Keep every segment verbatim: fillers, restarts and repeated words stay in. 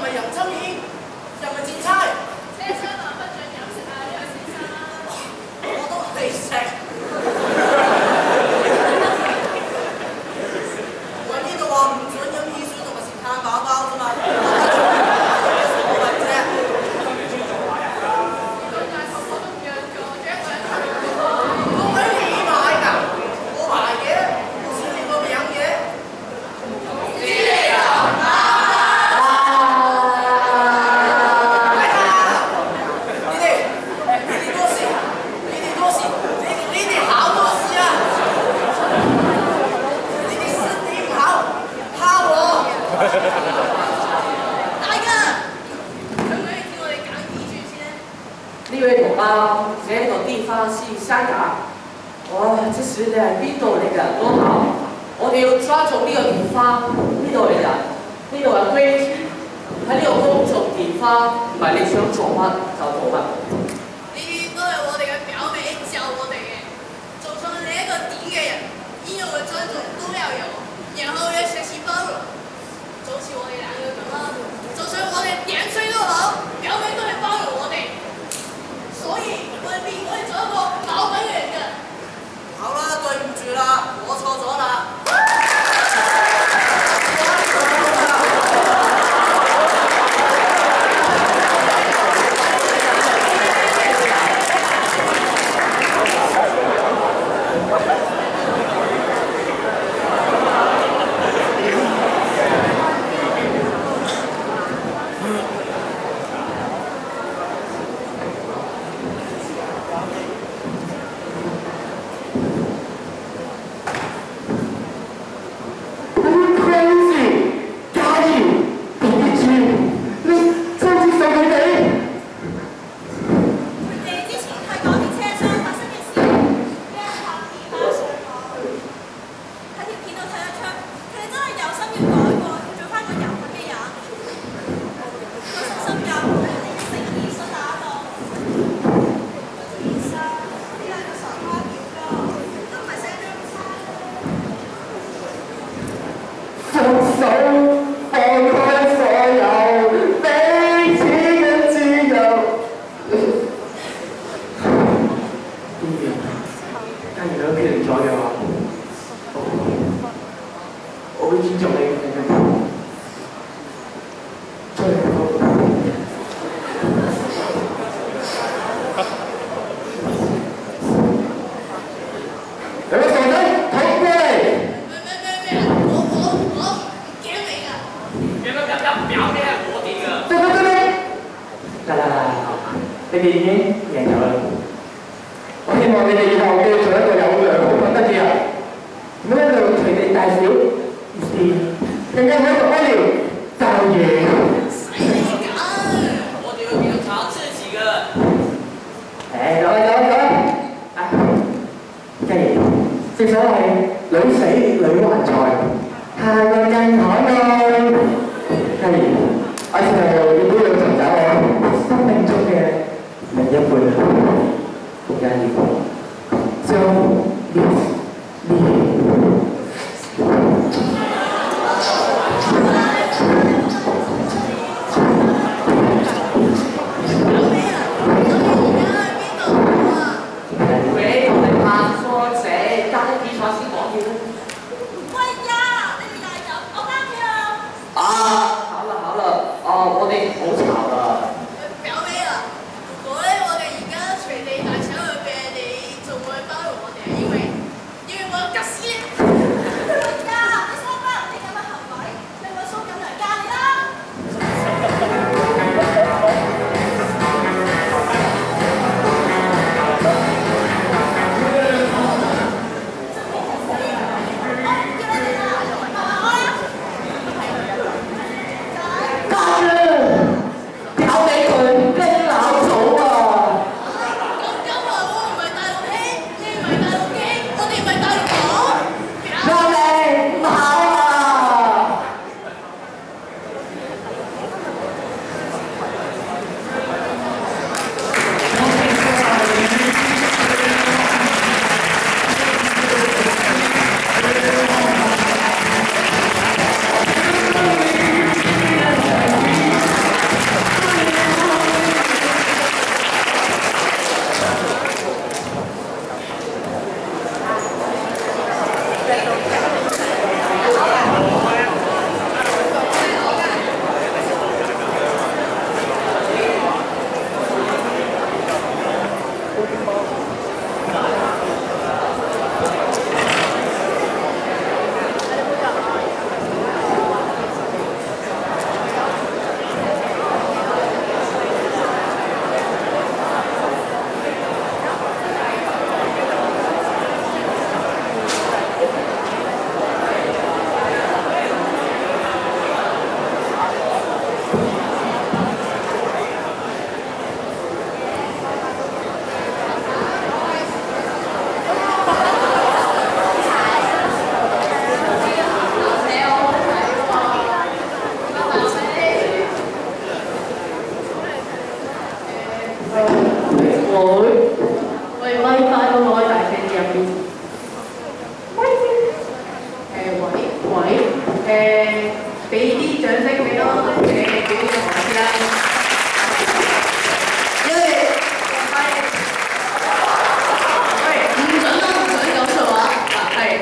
係人爭議，又唔係戰差。 車廂內不准飲食啊！呢位先生。 我都係食。喂，呢度話唔准飲汽水同埋食炭飽包啫嘛。有乜所謂啫？ 兩大婆婆都唔讓座，仲一個人行過。 我喺你買㗎，我買嘅，好似你個名嘅。知你又唔啱。 呢位同胞，這個地方是香港。哇！這是喺邊度嚟㗎？多好！我哋要抓住呢個地方，呢度嚟㗎，呢度嘅規矩，喺呢個公眾地方，唔係你想做乜就做乜。 呢啲都係我哋嘅表妹教我哋嘅，做上你一個點嘅人，應有嘅尊重都要有，然後要學習包容。就好似我哋兩個咁啦，就算我哋點衰都好，表妹都係包容我哋。所以我哋變我哋做一個老闆嘅人嘅。 好啦，對唔住啦，我錯咗啦。 表妹，我哋而家隨地大小去嘅，你仲會包容我哋啊？因為啲掌聲俾多我哋嘅表演同學先啦。因為喂唔準啦，唔準咁做啊！係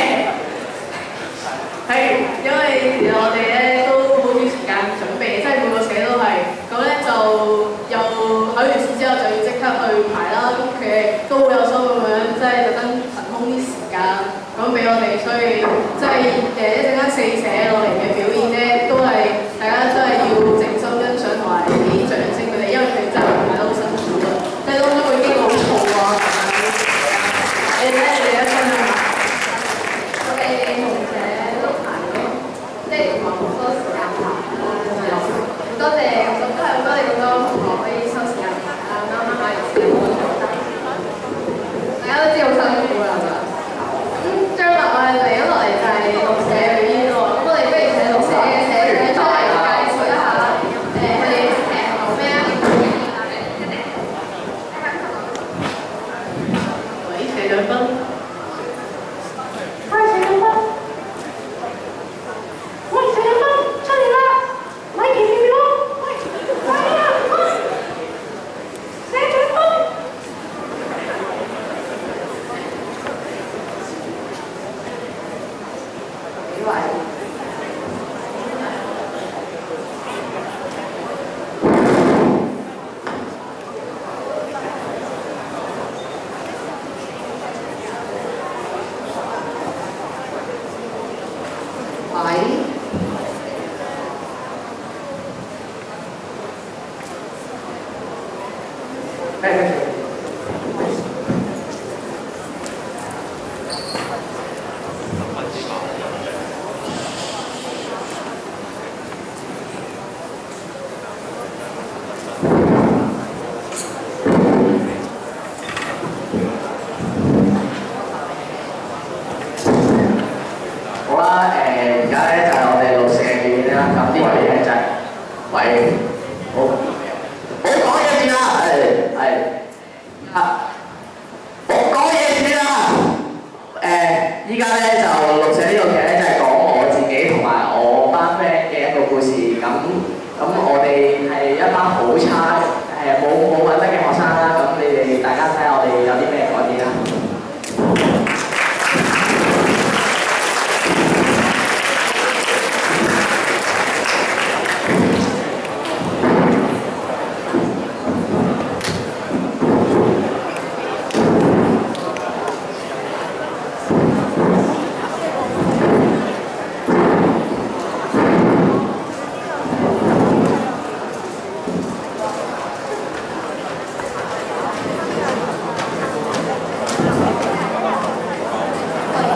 係，因為其實我哋咧都好少時間準備，即係每個社都係咁咧，就又考完試之後就要即刻去排啦。咁佢哋都好有心咁樣，即係特登騰空啲時間咁俾我哋，所以即係誒一陣間四社落嚟嘅表演咧，都係大家真係要靜心欣賞同埋俾掌聲佢哋，因為佢哋真係排得好辛苦啊！即係當中會經過好嘈啊，你睇你哋一分享下。 我哋同社都排咗，即係唔係好多時間排啦。多謝，咁都係好多謝咁多同學可以抽時間排啦。啱啱買完試好咗，大家都知好辛苦啦。咁將來我哋嚟咗落嚟就係六社表演喎。咁我哋不如請六社嘅社長出嚟介紹一下，誒佢哋誒講咩啊？ 喂，社長斌。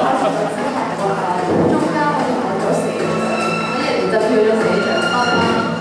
中間我哋排咗四個社，咁人哋就跳咗社長班啦。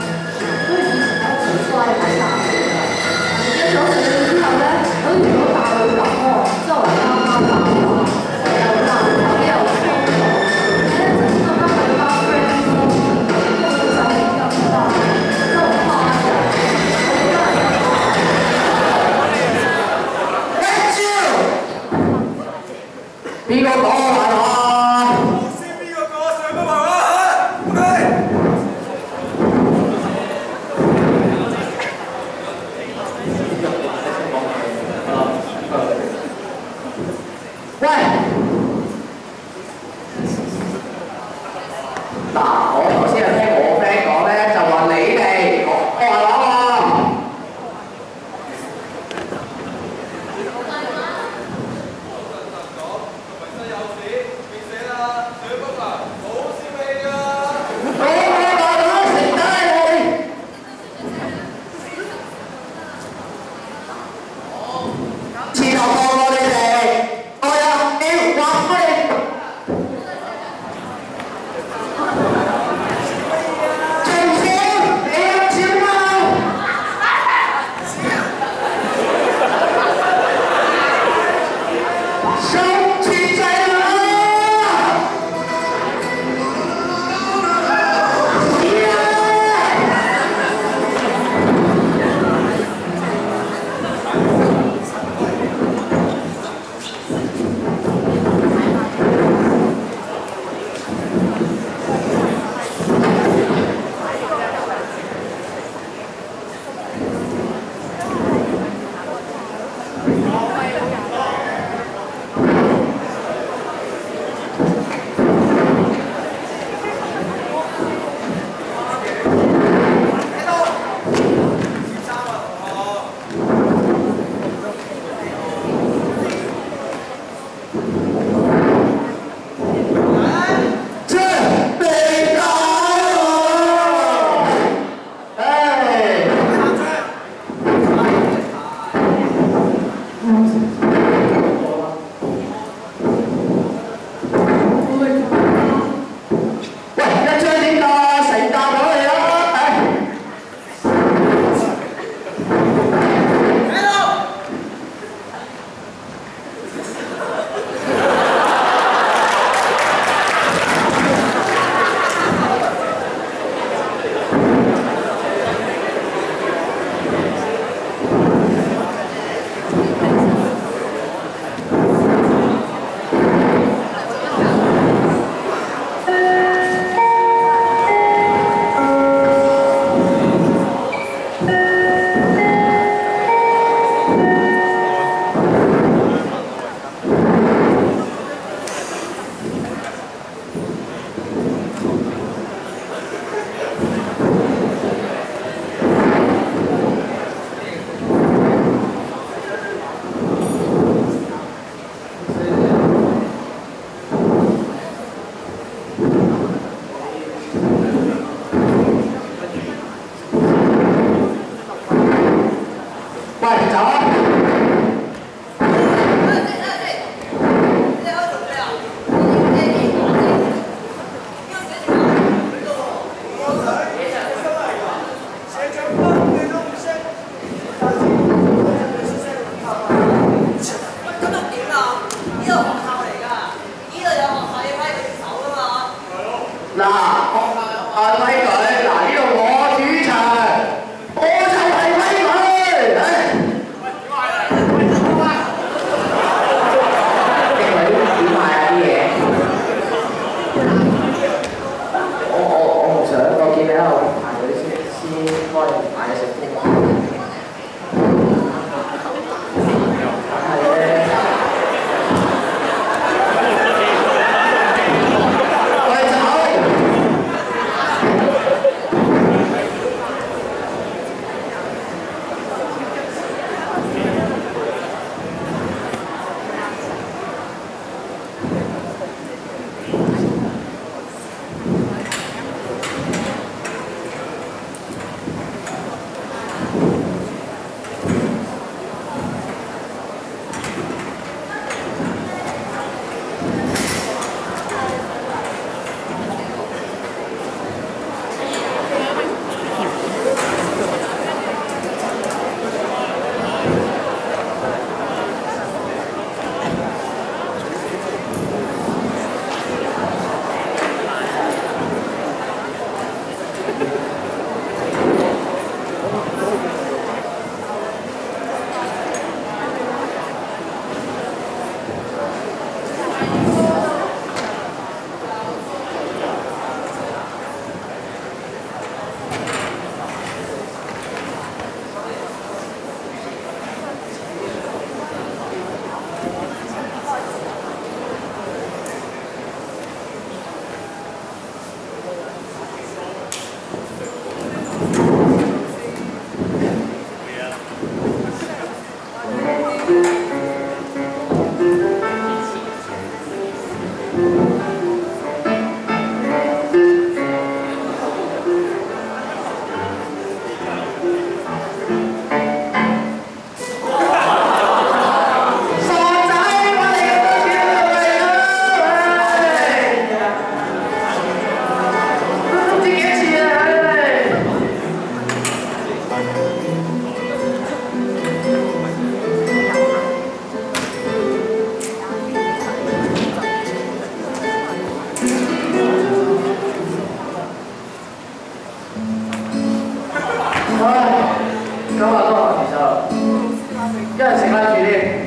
唉，今日都學其實一人食翻住啲。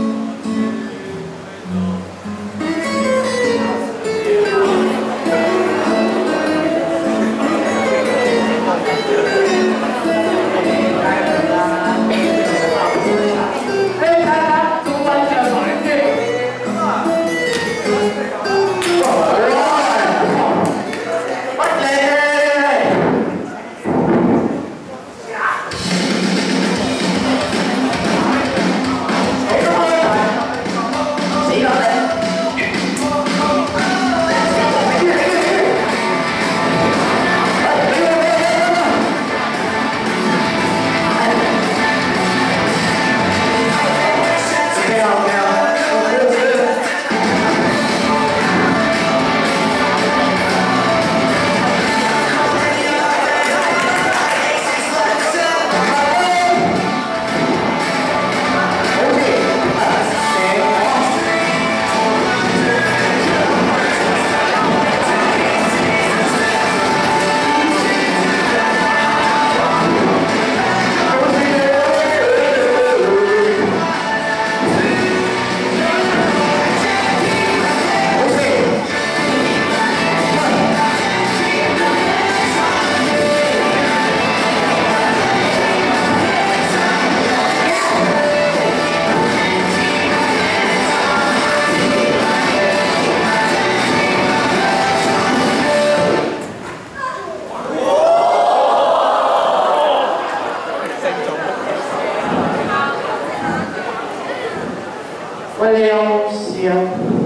喂，你有冇事啊？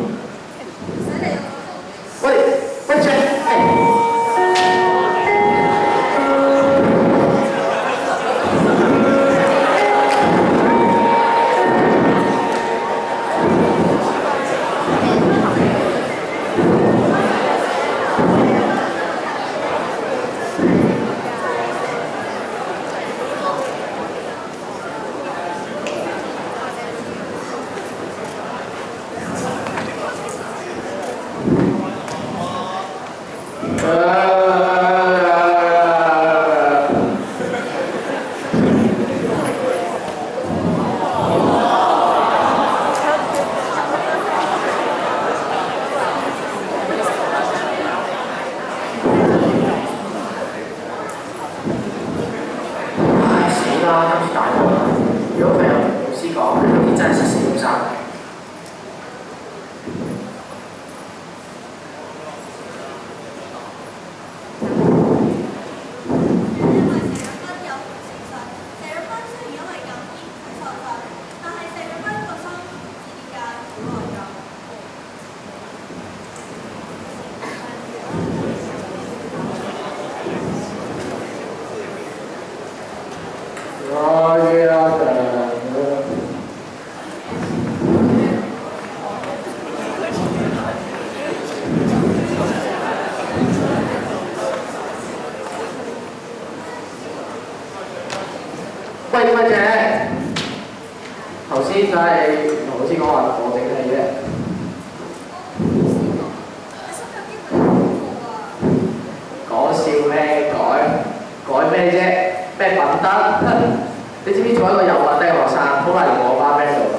喂，喂 Jack， 如果佢有同老師講，佢啲真係實死唔生。我要等。 喂，乜姐？頭先就係同老師講話我整戲啫。講笑咩？改改咩啫？咩品德？你知唔知做一個有品德嘅學生，好難入我班 band 度㗎？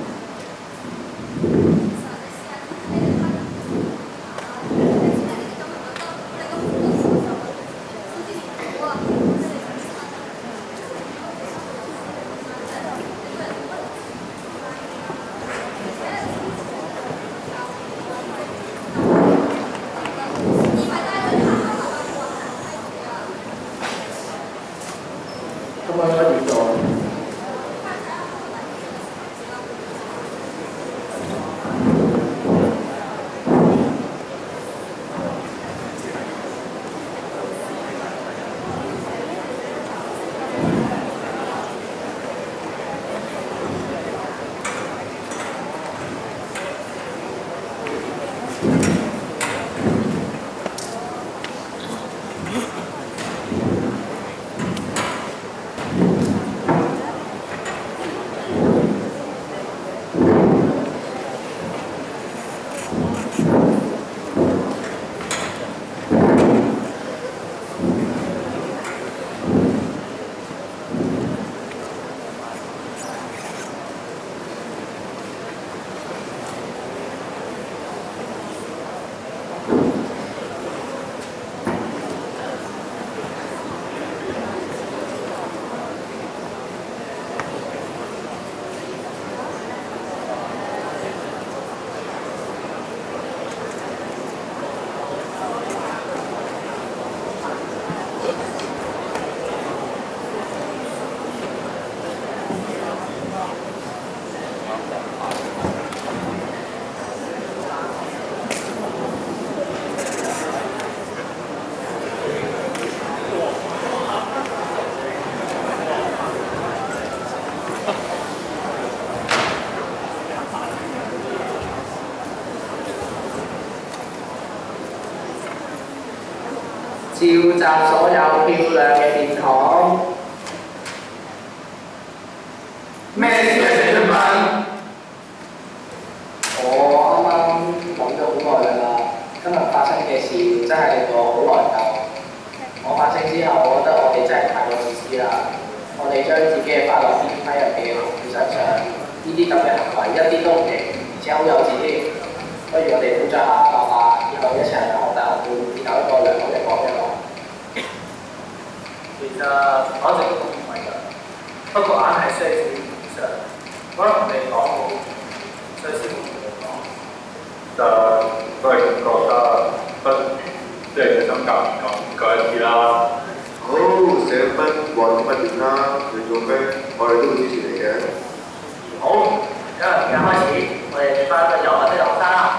咁我應該點做？ 召集所有漂亮嘅面孔。咩事啊，謝俊文？我啱啱諗咗好耐㗎啦，今日發生嘅事真係令我好內疚。我發聲之後，我覺得我哋真係太過自私啦。我哋將自己嘅快樂編喺人哋嘅同事身上，呢啲咁嘅行為一啲都唔型，而且好幼稚添。不如我哋鼓掌下爸爸，以後一齊喺學大學會建立一個良好嘅榜樣。 其實我一直都認為㗎，不過硬係需要少少補償。可能同你講好，所以先會同你講。 就都係覺得不即係心教唔夠唔夠一啲啦。 好，寫分話乜點啦？你做咩？我哋都會支持你嘅。 好，因為而家開始，我哋接翻個有份的學生啦。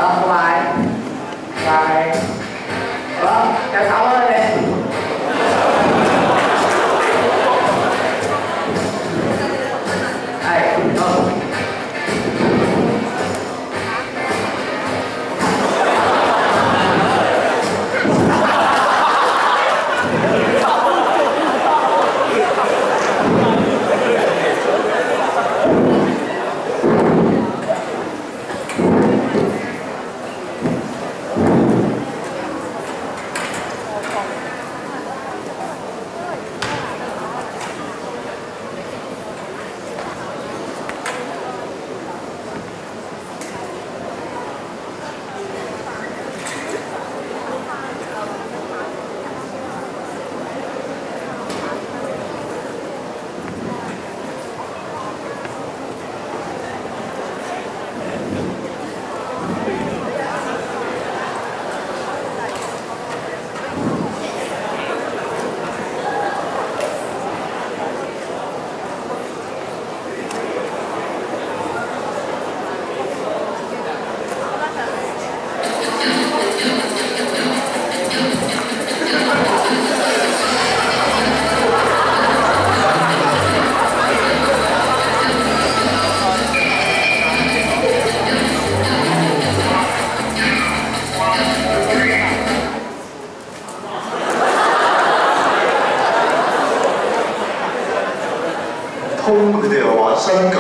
好，拜拜，拜拜。好啦，有搞啊你哋。係，好。 通佢哋又玩新計。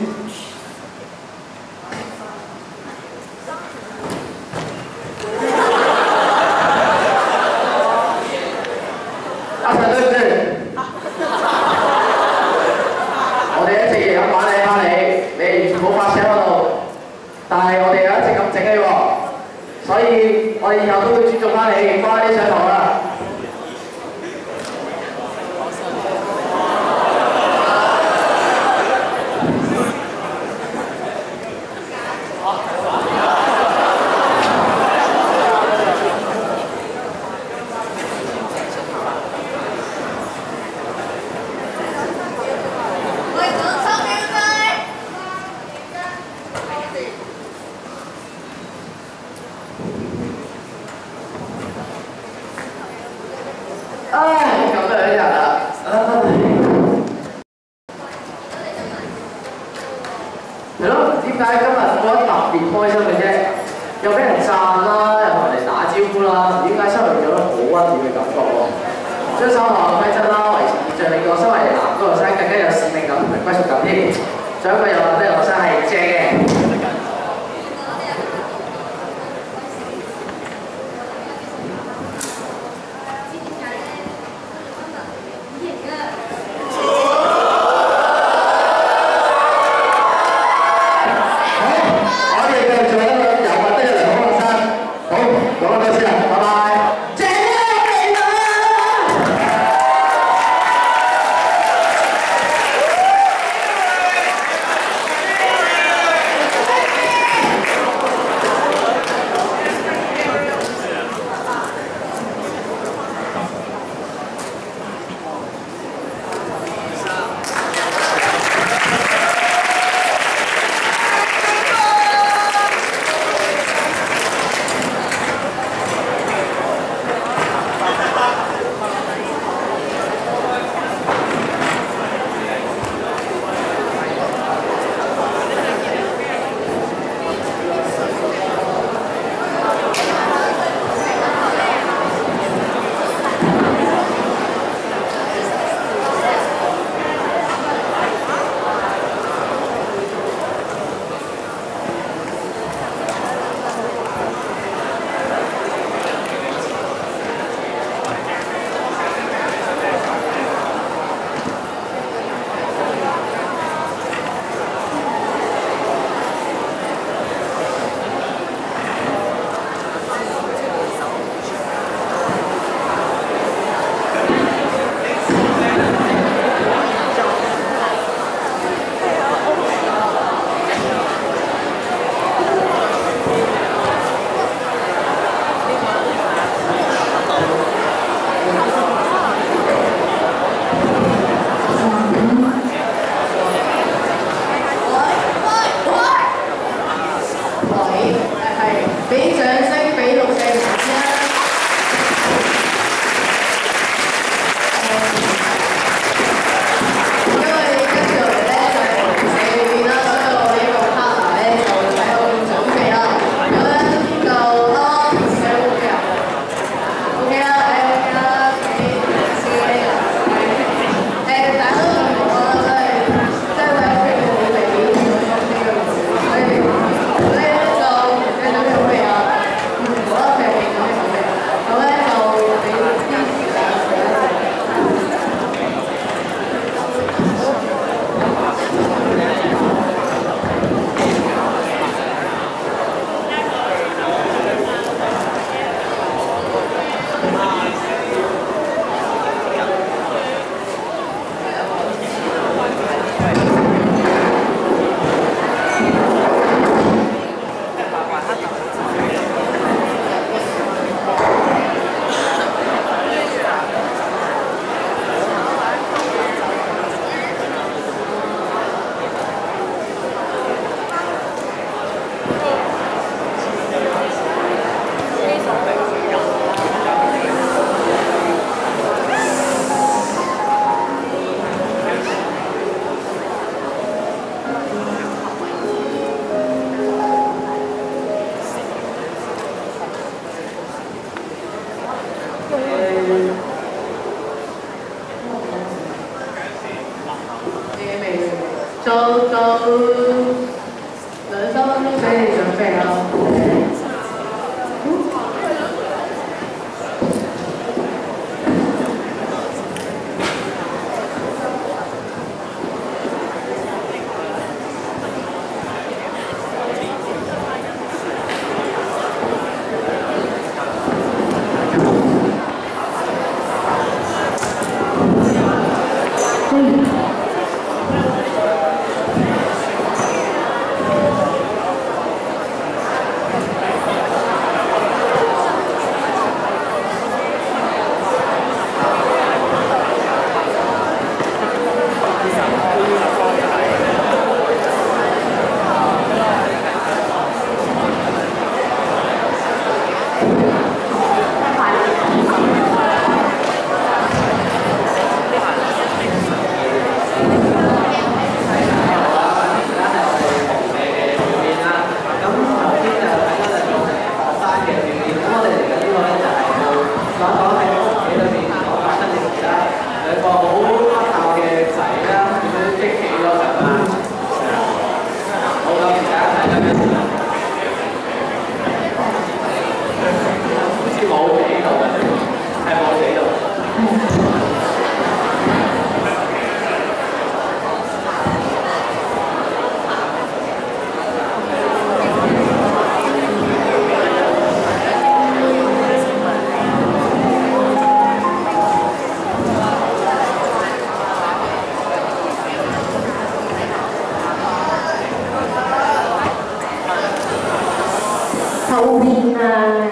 阿陳對唔住，我哋一直夜咁玩你蝦你，你完全冇發聲嗰度，但係我哋又一直咁整你喎，所以我哋以後都會尊重翻你，乖啲上堂啦。唉，咁樣日啦，唉，係咯，點解今日覺得特別開心嘅啫？又俾人讚啦，又同人哋打招呼啦，點解收嚟咗好溫暖嘅感覺喎？遵守學校規則啦，維持秩序，令到身為男高學生更加有使命感同埋歸屬感添。仲有一個有品德嘅學生係正嘅。 俾掌聲俾六四零先。做做兩三分鐘俾你準備啦。後面啊！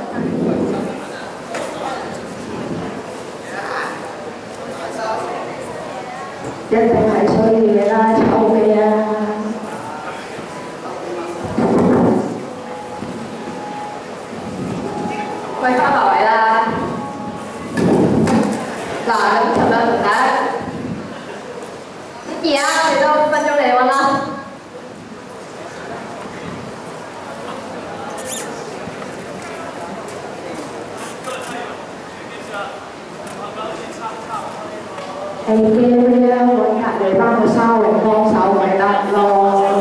一定係需要嘅啦，臭味啊！喂，翻埋位啦！嗱，咁尋日同大家，而家我哋都五分鐘嚟溫啦。係嘅咧，揾人哋幫佢收嚟幫手咪得咯。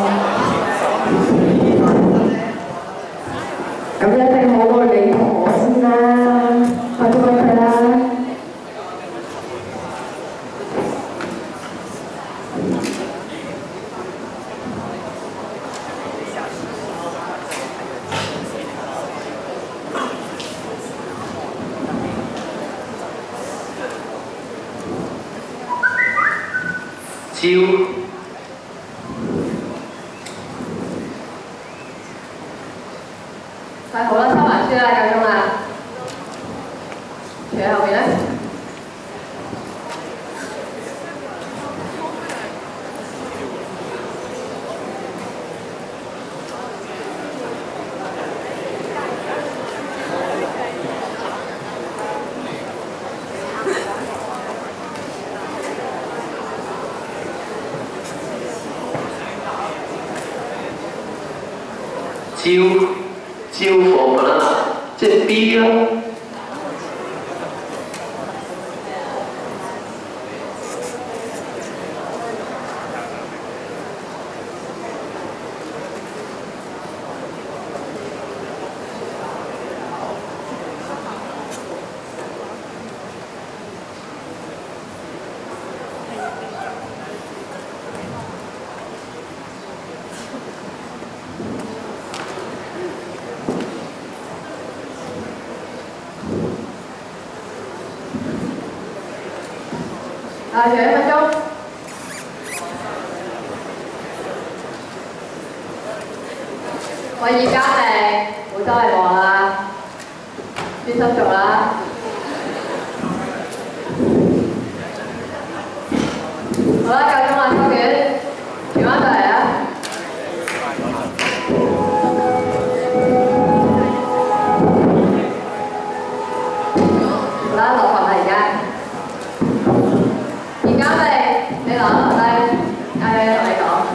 咁一定好過你同我先啦，快啲揾佢啦！ 招快好啦，收埋先啦，夠鐘啦。除喺後邊咧。 招招貨 banana， 即係 B 啦。 啊，仲有一分鐘。喂，葉家明，唔好周圍望啦，專心做啦。好啦，夠鐘啦，收卷，傳翻上嚟啦。好啦，落堂啦而家。而家你你攞落低，誒同你講。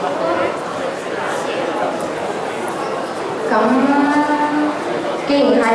既然係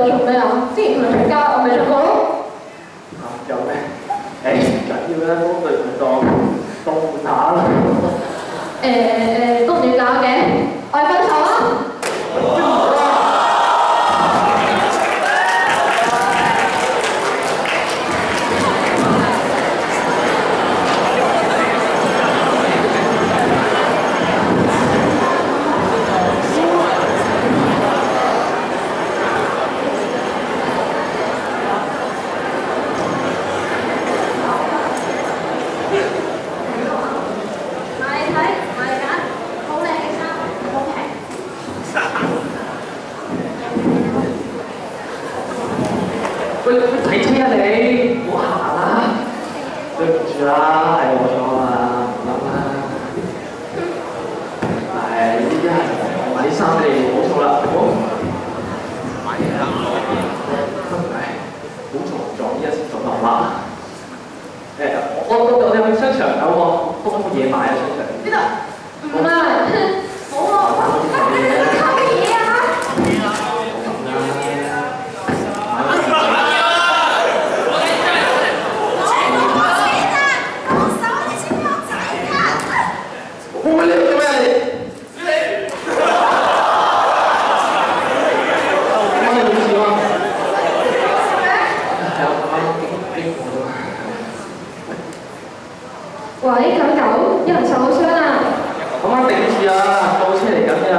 做咩啊？之前同你出街，我咪出過咯。 嚇有咩？誒唔緊要啦，都對唔當當換下啦。 誒誒誒，都唔要搞嘅，我哋分手啦。 喂，睇車啊你，唔好行啦！對唔住啦，係我錯啊，唔諗啦。係呢啲係買啲衫俾你，冇錯啦，好。買嘢啦，係好重撞，依家先做落啦。誒，我我我哋去商場有冇多乜嘢買啊？商場邊度？唔係，好啊，靠乜嘢啊？ 我咪你做咩你？你乜嘢事啊？係啊，啱啱經經過咗。 喂，九九，有人受傷啊！ 啱啱頂住啊，救護車嚟緊㗎。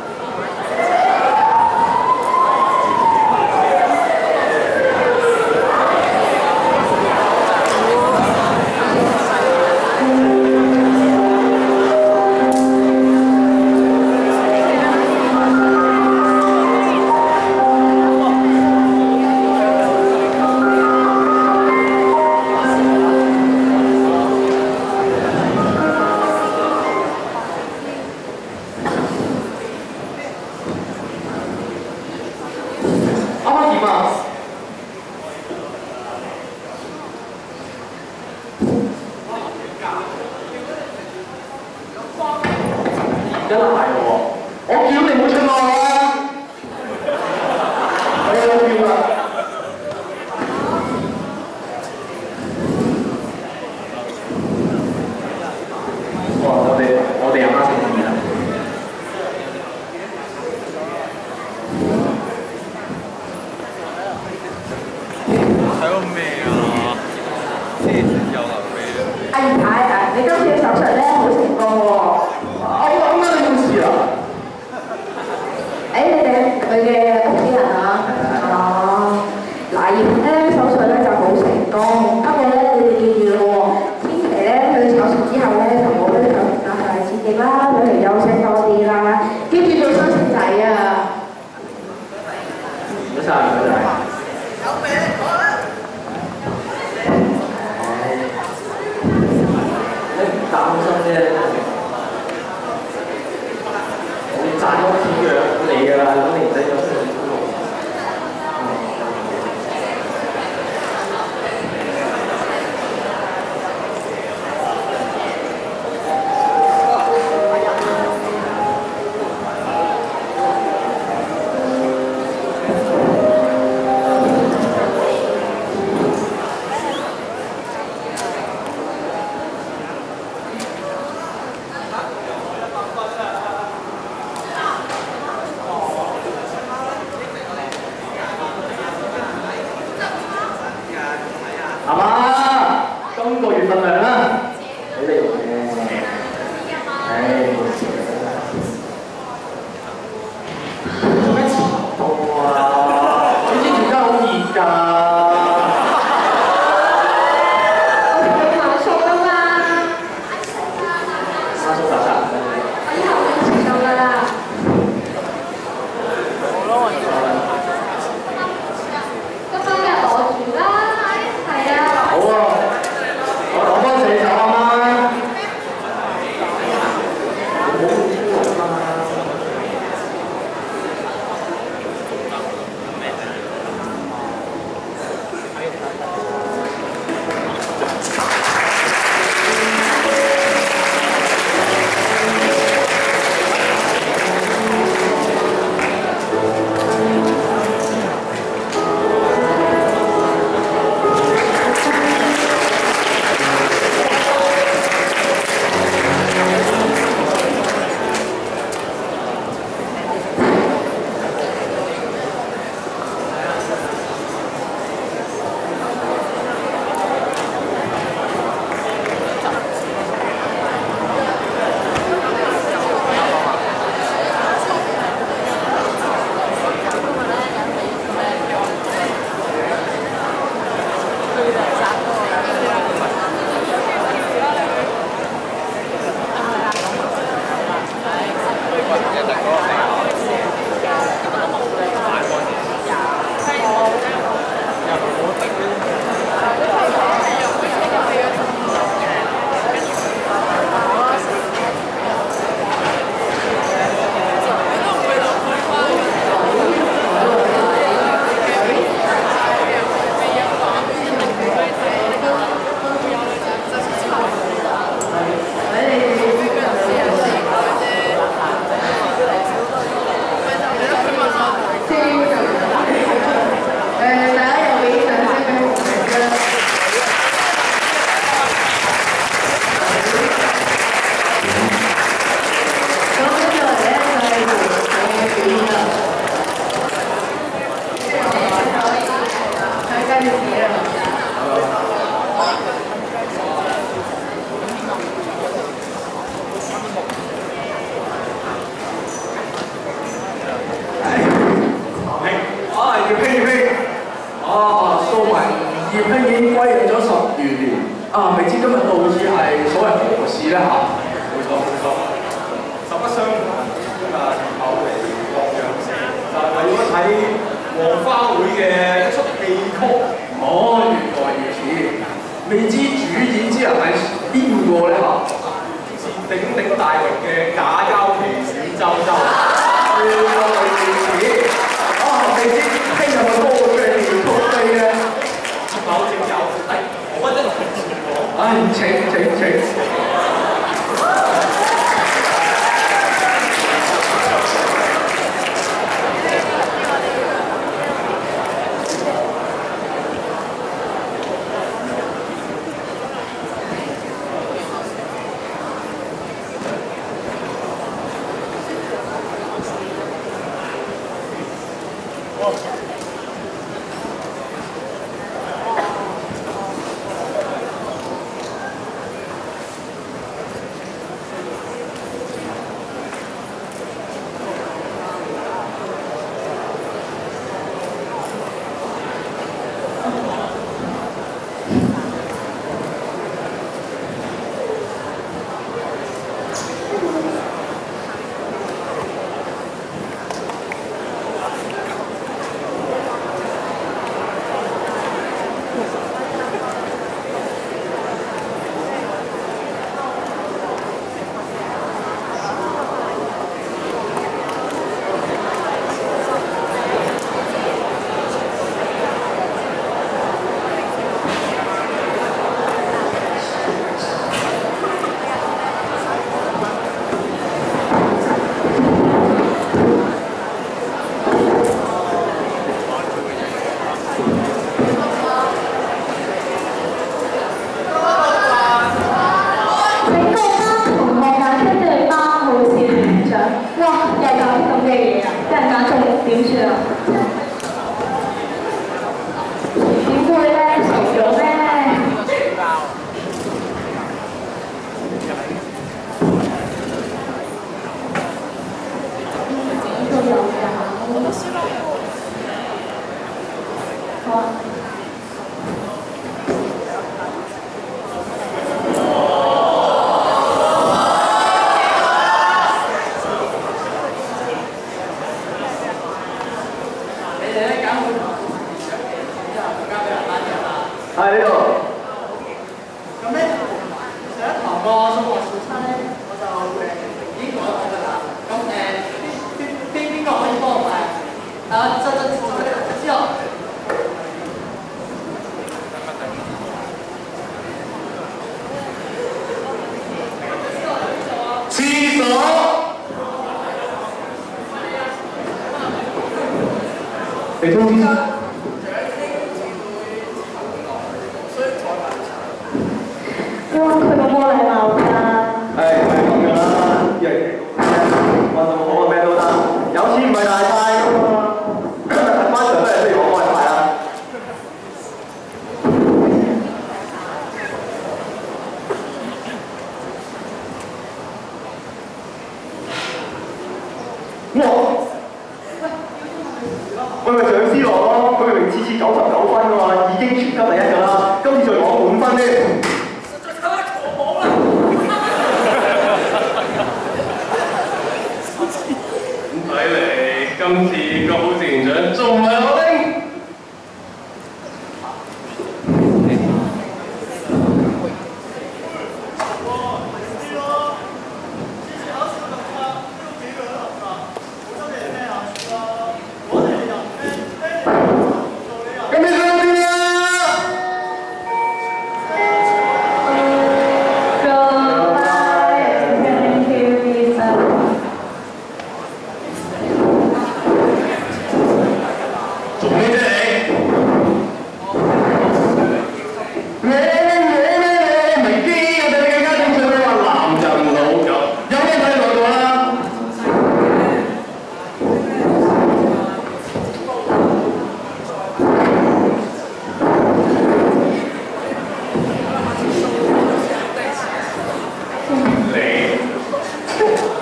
真係喎！我叫你唔好出嚟啦！我有叫啦！哇！我哋我哋阿媽食嘢啦！ 睇到咩啊？之前有流味啊！ 阿葉太啊，你今次嘅手術咧好成功喎！ 我諗緊你冇事啊！ 誒，你哋佢嘅屋企人啊？哦，嗱，葉咧手術咧就好成功，不過咧你哋記住咯喎，千祈咧去手術之後咧就冇去手術大大刺激啦，俾佢休息多啲啦，記住做雙程仔啊！ 唔該曬，唔該曬。 有病講啦！ 你唔擔心啫。賺咗錢養你㗎啦，咁你唔使咁。 葉興葉興。啊，素文葉興已經歸隱咗十餘年。啊，未知今日到此係所謂何事咧嚇？冇錯冇錯。實不相瞞，今日後嚟洛陽城就係為咗睇黃花會嘅一出戲曲。哦，原來如此。未知主演之人係邊個咧嚇？是鼎鼎大名嘅假交旗小周周。原來如此。啊，未知聽日嘅歌會嘅連曲飛咧？保證有。係，我真係唔知喎。唉，請請請。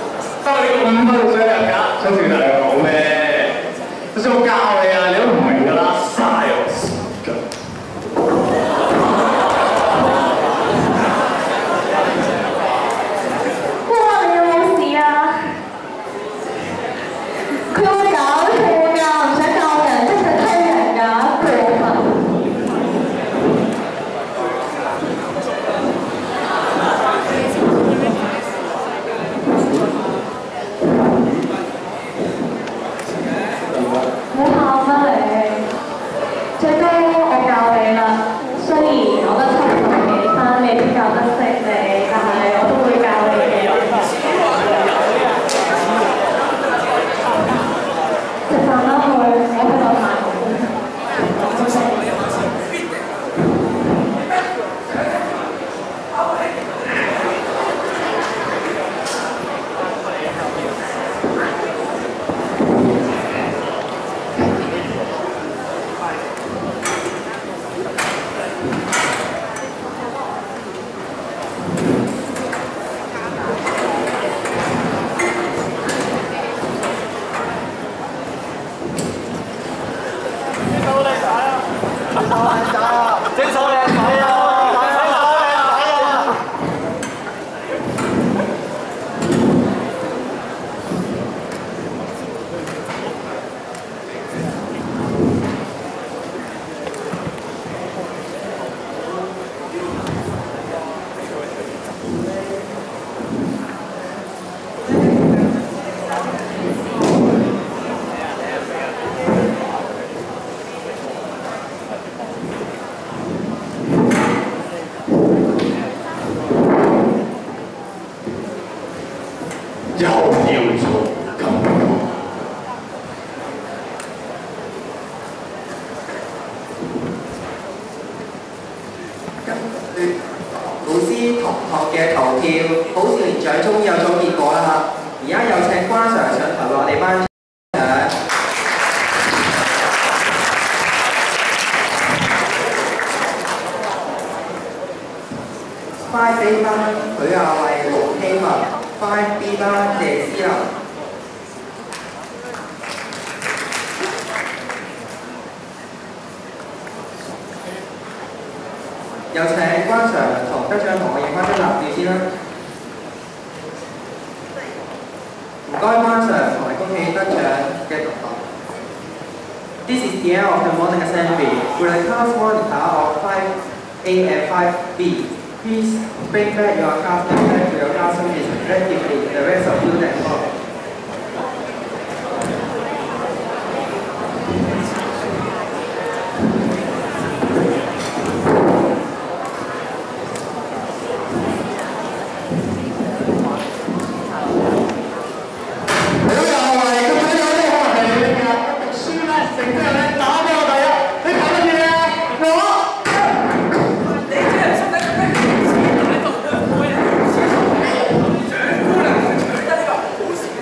想同大家講咩？就算我教你啊，你都唔明啊！ 學嘅投票普少年獎終於有咗結果啦！而家有請關 Sir 上台為我哋頒獎。Five A 班許亞慧、盧希文 ，Five B 班謝思琳。有請關 Sir 同得獎同我影翻張合照先啦。唔該關 Sir 同埋恭喜得獎嘅同學。This is the end of the morning assembly. Will the class monitor of five A and five B please bring back your class member to your classroom respectively. The rest of you then follow. 長官啊，佢得呢個好事。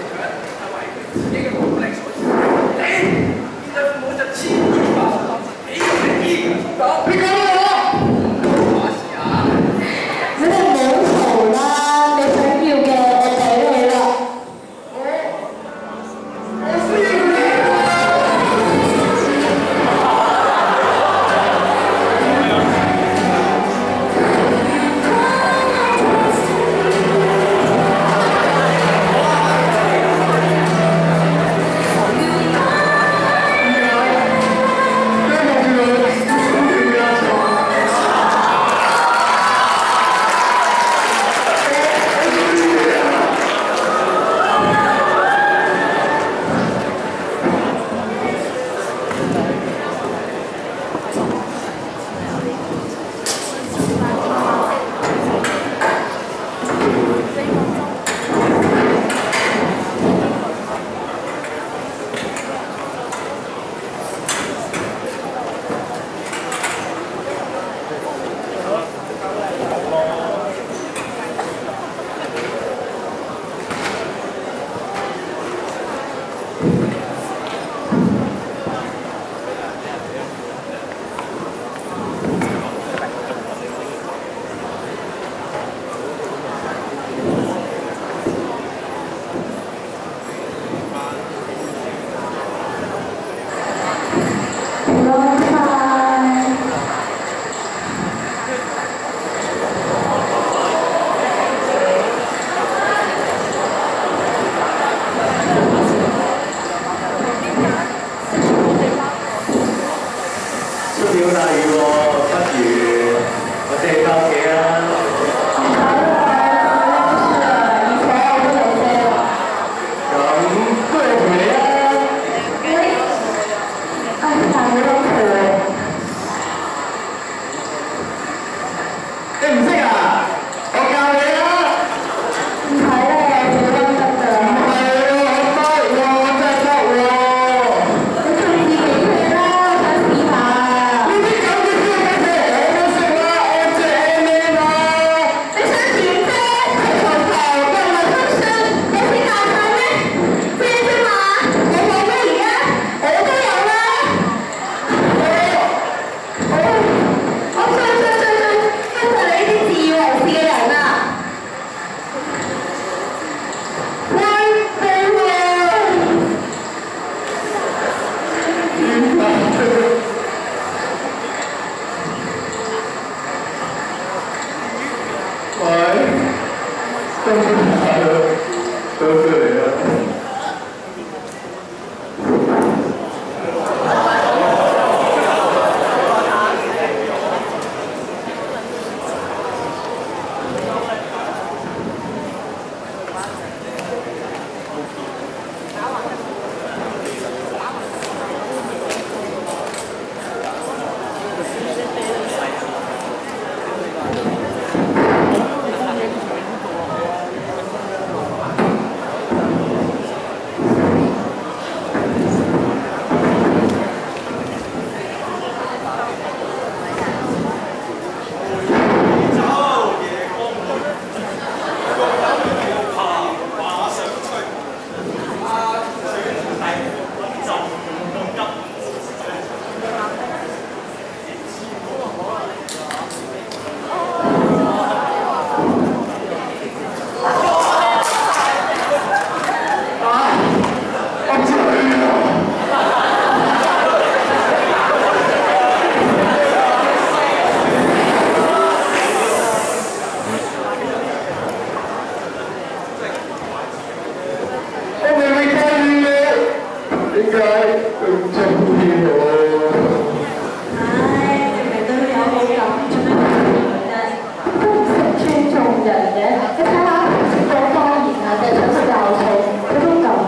唉，明明對佢有好感，做咩唔理佢啫？都唔識尊重人嘅，你睇下講方言啊，定係想教操，佢都咁。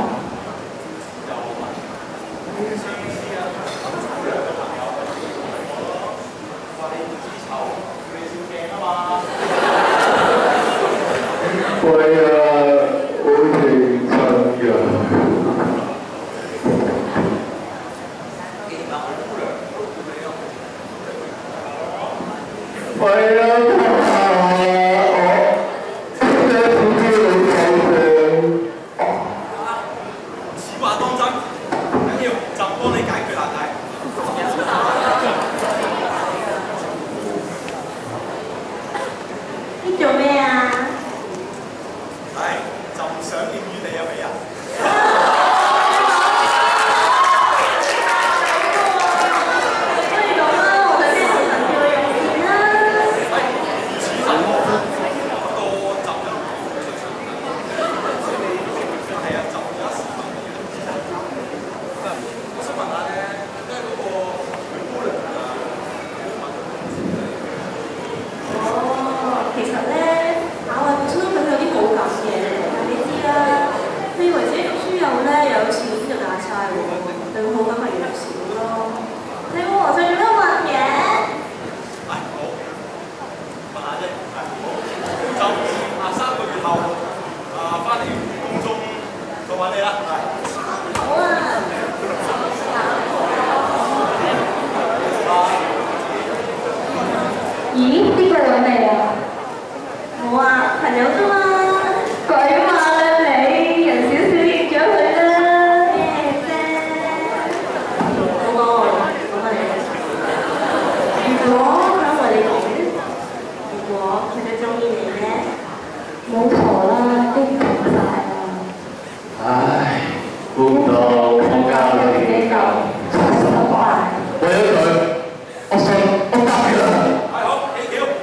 喂啊，我認真㗎。喂啊， 此話當真，緊要就幫你解決難題。 你做咩啊？ 係就唔想見於你啊，美人。 咦？邊個揾你啊？我啊，朋友啫嘛。鬼馬啦你，人少少認咗佢啦。咩啫？好冇，講乜嘢？如果佢因為你點？如果佢都中意你咧，冇錯啦，都唔晒啦。 唉，估唔到我家裏嘅教失敗。為咗佢，我信我答佢啦。 係好，幾條。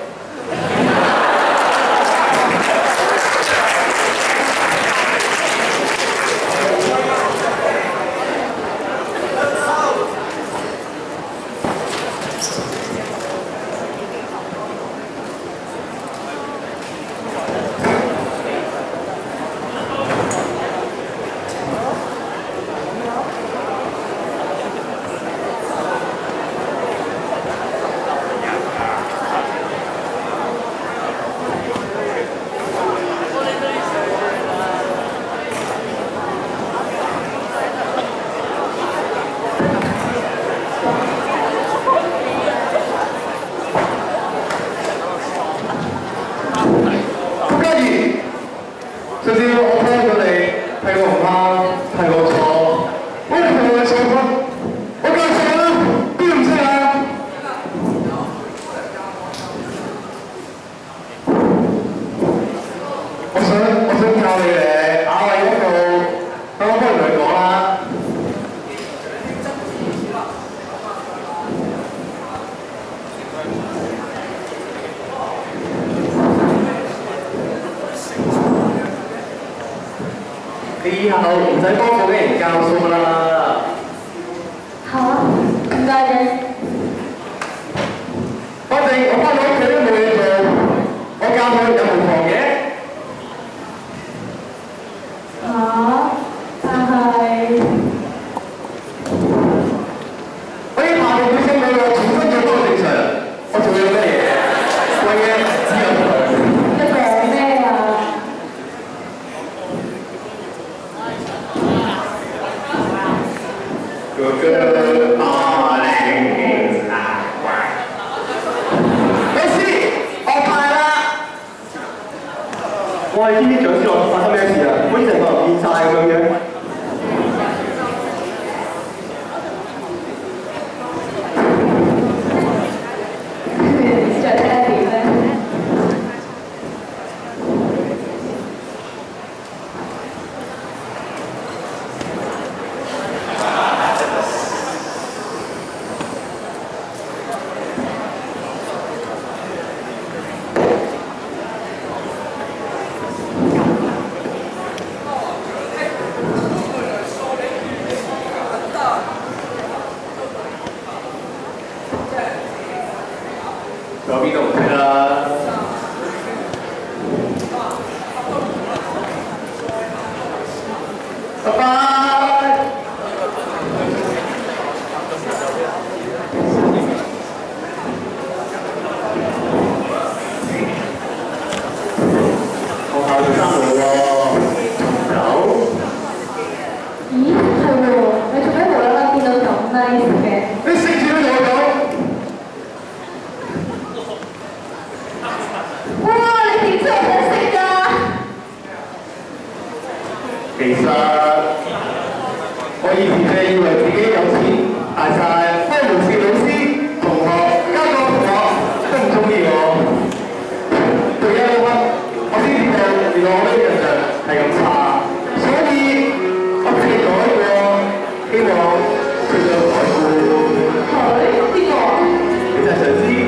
上次我聽咗你係我唔啱，係我錯，我唔係我錯乜，我教錯啦，邊唔識啊？我想我想教你哋亞麗嗰度，等我幫你同佢講啦。你以後唔使幫我俾人教數啦。 嚇？點解嘅？ 反正我翻到屋企都冇嘢做，我教佢入門房嘅。 嚇？但係我已經下定決心佢啦，重新做翻個正常。我做咗乜嘢？為嘅只有佢。 你講咩啊？ 哥哥阿玲難怪。老師，我派啦。我係知啲長師佬發生咩事啊？好似成個人變晒咁樣嘅。 再睇下點咧？ 仲有邊個唔識啊？拜拜。學校做生路喎，有。 咦，係喎，你做咩無啦啦變到咁 nice 嘅？ 你識住都同我講。 哇！你點知我想識㗎？ 其實我以前就以為自己有錢大晒，開門市老師、同學、家長同學都唔中意我。到一刻，我先知道原來我呢個印象係咁差，所以我自己改過，希望佢有改觀。 佢邊個？ 你就係想知？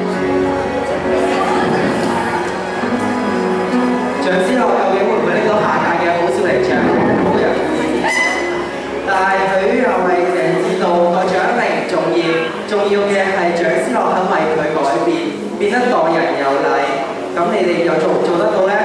長之後究竟會唔會拎到下屆嘅好小力獎？冇人知。但係佢係咪淨係知道個獎勵唔重要？重要嘅係長之後肯為佢改變，變得待人有禮。咁你哋又做唔做得到呢？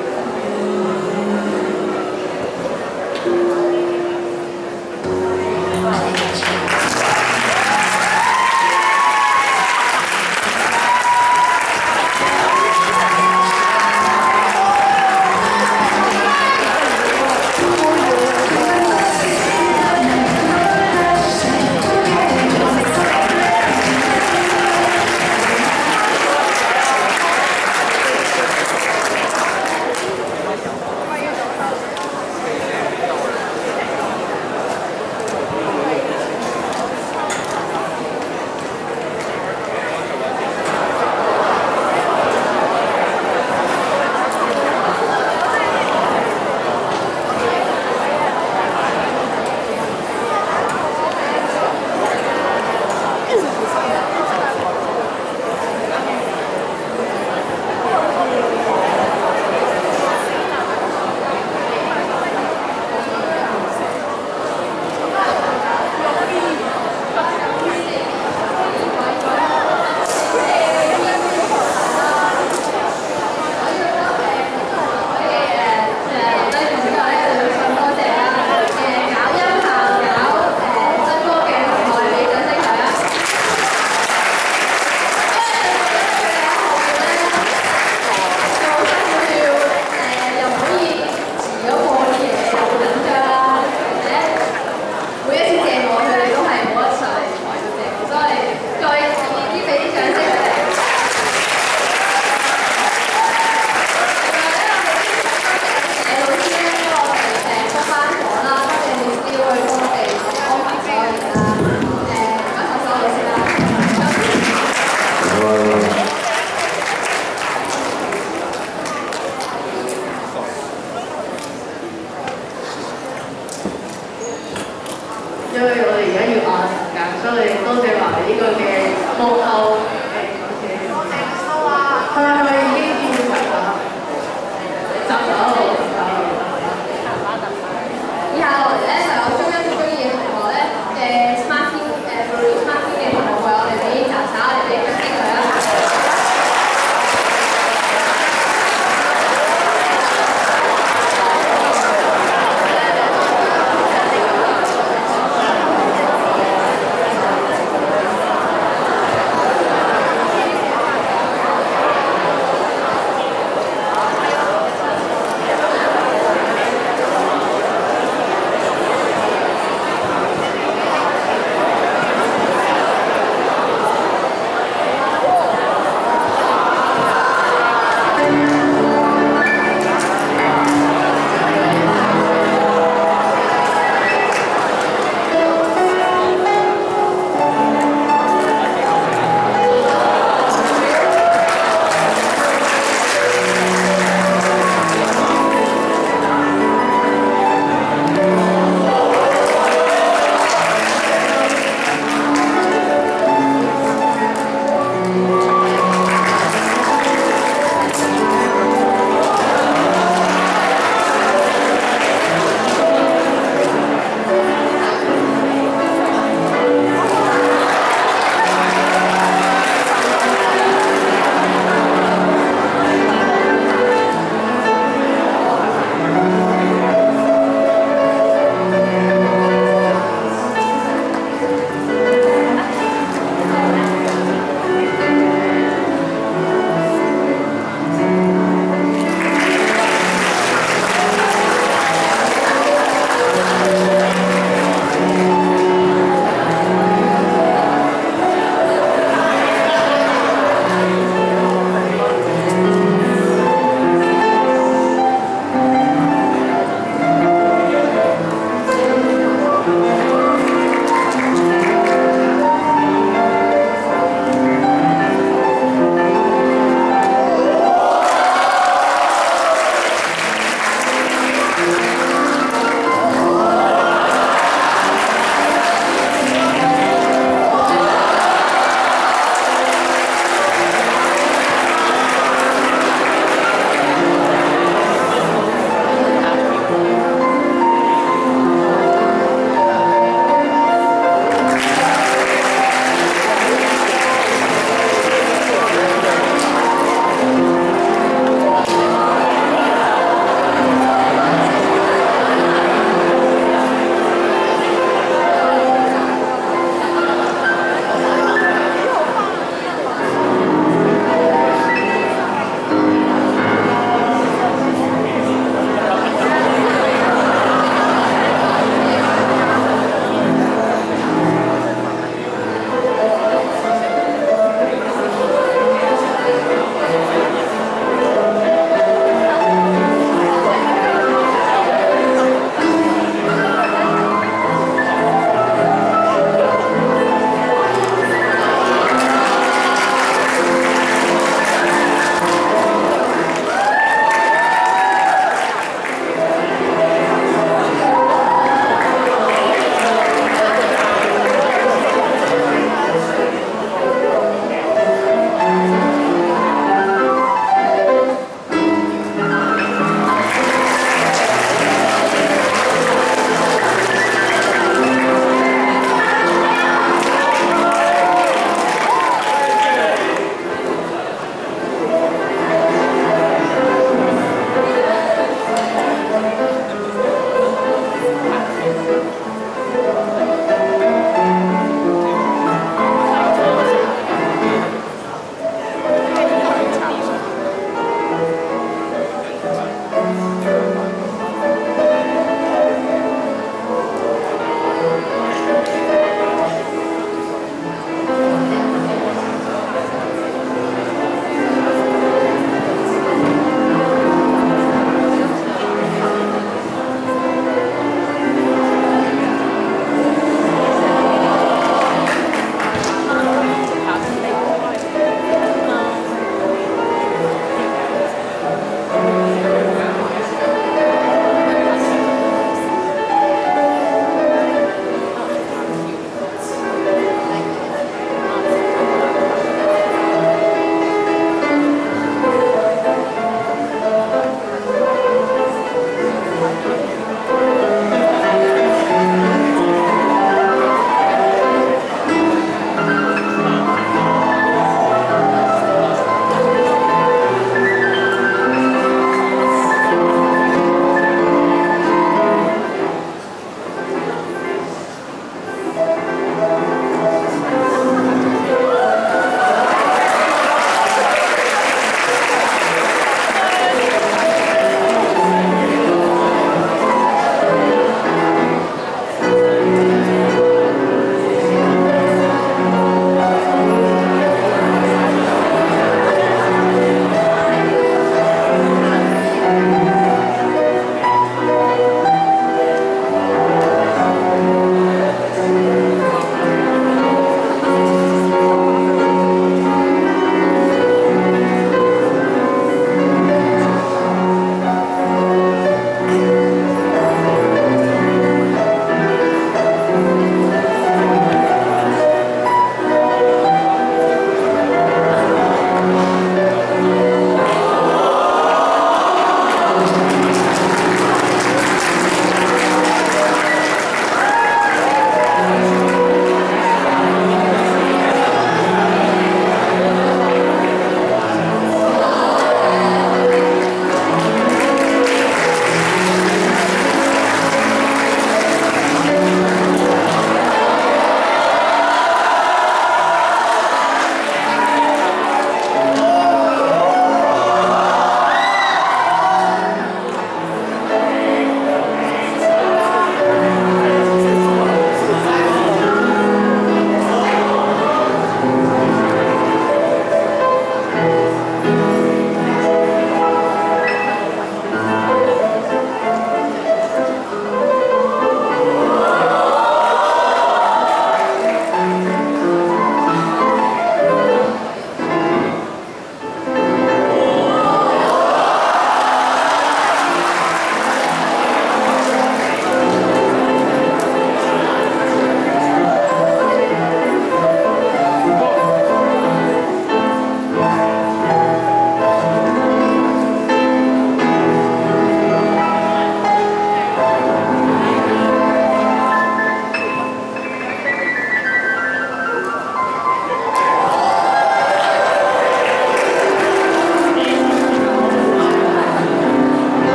因為我哋而家要壓時間，所以我哋多謝埋呢個嘅幕後嘅講者。多謝蘇啊！係咪係咪已經見齊啦？集咗，集咗。 以下落嚟咧就有中一至中二嘅同學咧嘅 Smart Team 誒 Blue Smart Team 嘅同學為我哋表演集手，我哋俾掌聲佢啦！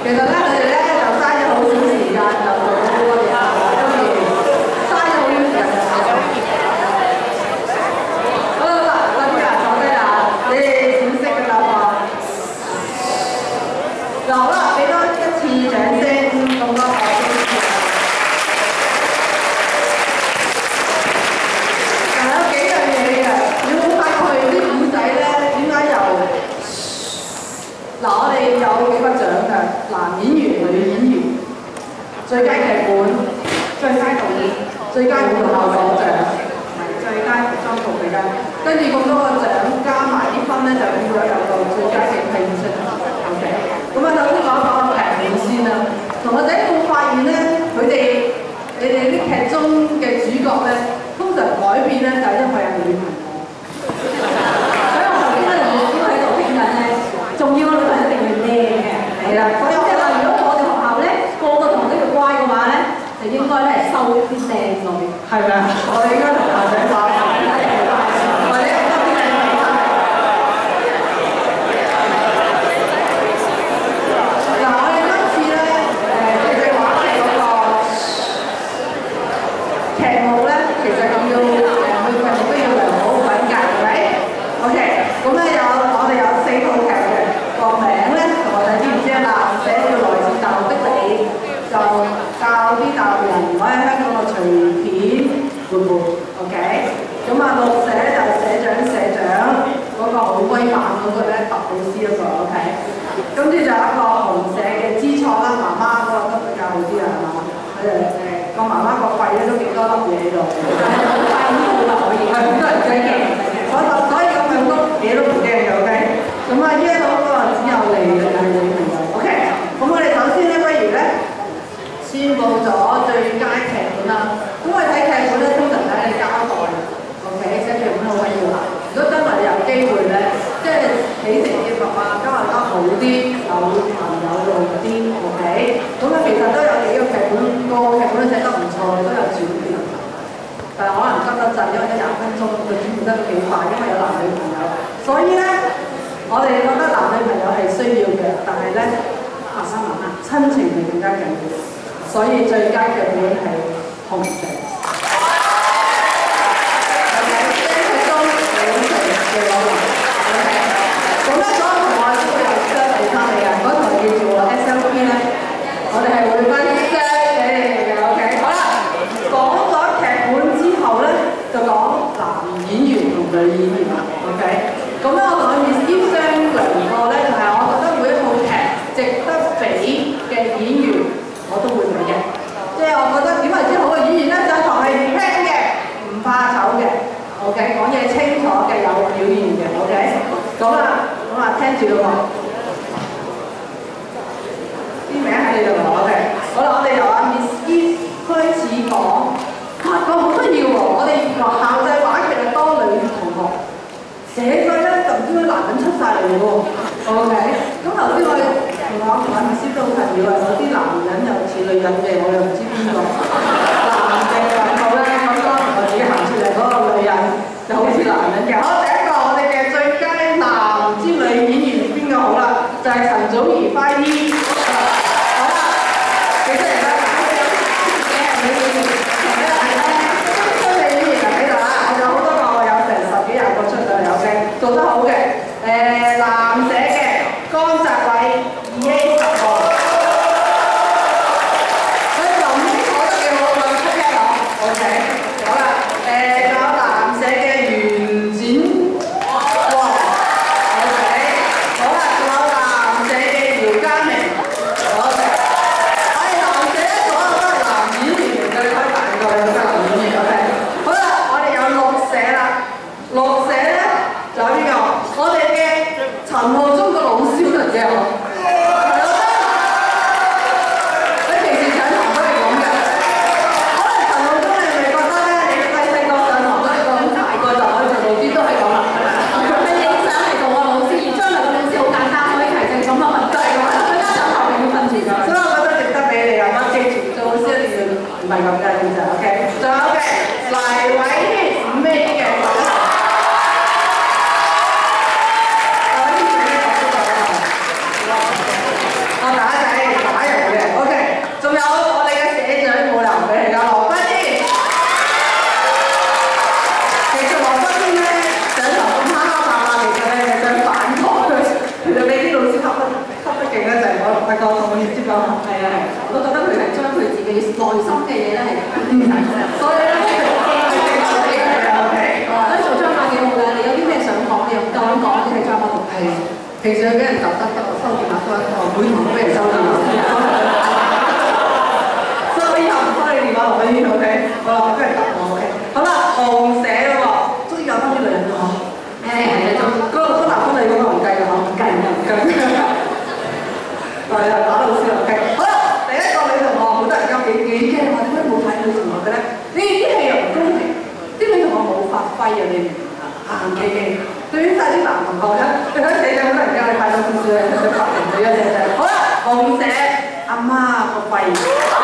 其實咧，佢哋咧就嘥咗好少時間就做咗好多嘢啦，跟住嘥咗好少時間就做。好啦，嗱，嗰啲人坐低啦，你哋點識㗎啦嘛？嗱，好啦，俾多一次掌聲，咁多位。嗱，有幾樣嘢嘅，你有冇發覺佢啲古仔咧？點解由嗱，我哋有幾個獎嘅，男演員、女演員、最佳劇本、最佳導演、最佳舞蹈效果獎，同埋最佳服裝造型嘅。跟住咁多個獎加埋啲分咧，就變咗有個最佳嘅戲出嚟。OK， 咁啊，首先講一講劇本先啦。同學仔有冇發現咧？佢哋你哋啲劇中嘅主角咧，通常改變咧就係因為有女朋友。所以我頭先咧就只喺度傾緊咧。仲要個女朋友一定要靚嘅，係啦。咁即係話，如果我哋學校咧個個同學都要乖嘅話咧，就應該咧係收啲靚女，係咪啊？我哋應該同校長講，或者收啲靚女翻嚟。嗱，我哋今次咧誒佢哋話係嗰個劇目咧，其實要誒每劇目都要良好品格，係咪 ？OK， 咁咧有我哋有四套劇。個名咧，同我哋知唔知啊？男寫叫來自大陸的你，就教啲大陸人唔可以喺香港度隨便活活 ，OK？ 咁啊，綠寫咧就社長社長嗰個好威猛嗰個咧，特老師嗰個 ，OK？ 跟住就有一個紅寫嘅知錯啦，媽媽嗰個都比較好啲啊，係嘛？佢哋誒個媽媽個肺咧都幾多粒嘢喺度，肺都冇乜可以，係好多人驚嘅，所以所以咁樣都嘢都唔驚嘅 ，OK？ 咁啊，呢一套嗰個只有你嘅係女朋友 ，OK？ 咁我哋首先咧，不如咧宣佈咗最佳劇本啦。咁我哋睇劇本咧，通常睇你交代 ，OK？ 寫劇本好緊要啦。如果真係有機會咧，即係起承結合啊，交流得好啲，有朋友用啲 ，OK？ 咁啊，其實都有幾個劇本，個劇本都寫得唔錯，都有轉變。但係可能急得滯，因為得廿分鐘，佢轉變得都幾快，因為有男女朋友，所以咧。我哋覺得男女朋友係需要嘅，但係咧，阿生媽媽親情係更加緊要，所以最佳嘅表演係紅色。OK， 即係佢中兩場嘅攞嚟。OK， 咁咧所有同學都會有雙俾翻你嘅，嗰台叫做 S L P 咧，我哋係會分雙俾你哋嘅。OK， 好啦，講咗劇本之後咧，就講男演員同女演員。OK。咁咧，我同阿 Miss Eve 商量過咧，就係我覺得每一套劇值得俾嘅演員，我都會俾嘅。即係我覺得點為之好嘅演員咧，就係係聽嘅，唔怕醜嘅 ，OK， 講嘢清楚嘅，有表現嘅 ，OK。咁啊，咁啊，聽住咯喎，啲名喺你度攞嘅。好啦，我哋由阿 Miss Eve 開始講，發覺好得意喎，我哋學校際話劇係多女同學。寫句咧就唔知啲男人出晒嚟喎 ，OK。咁頭先我哋同我同阿 Miss 都好朋友啊，有啲男人又似女人嘅，我又唔知邊個。男嘅兩個咧，我當我自己行出嚟嗰個女人就好似男人嘅。好，第一個我哋嘅最佳男之女演員邊個好啦？就係陳祖兒花姨。好啦，幾多人啦？你係女演員，係啦係啦，新嘅演員就喺度啦，我有好多個，有成十幾廿個出嚟有嘅，做得好嘅。誒男寫嘅江澤偉二 A 十個，佢臨尾講得幾好，佢出一攞 ，OK。好啦，誒仲有男寫嘅袁展旺 ，OK。好啦，仲有男寫嘅姚嘉明 ，OK。係男寫咧，所有都係男演員嚟嘅，你可以大個有得男演員 ，OK。好啦，我哋有綠寫啦，綠寫咧仲有邊個？我哋嘅陳浩中個老師嚟嘅，係咯。你平時上堂都係咁嘅。可能陳浩中你係咪覺得咧？你細細個上堂都係咁，大個就可以做老師都係咁啦。佢影相嚟做個老師，而將來個老師好簡單，可以提正咁嘅問題。佢家長後邊要訓住㗎。所以我覺得值得俾你哋啊！記住做老師一定要唔係咁嘅，其實 OK。仲有嘅黎偉軒五 A 嘅。我打仔。 咧就係我發覺同我接觸係啊係，我都覺得佢係將佢自己內心嘅嘢咧係分晒出嚟，所以咧佢係正出嚟嘅。OK， 所以做張馬幾好㗎，你有啲咩想講，你又夠膽講啲係張馬同係。平時佢俾人就得得收電話都一個，每堂都俾人收電話。所以以後唔收你電話落去先 OK。好啦，跟住答我 OK。好啦，紅社喎，終於有翻啲女人啦嗬。誒，仲嗰個男方你嗰個唔計㗎嗬，唔計唔計。係啊，打到先 OK。好啦，第一個女同學好多人交幾幾驚話點解冇睇女同學嘅咧？呢啲係又唔公平，啲女同學冇發揮啊！你明唔明啊？硬記記。對於晒啲男同學咧，你睇死咗好多人家你派咗少少咧，佢就發明咗一隻隻。好啦，紅社阿媽個肺。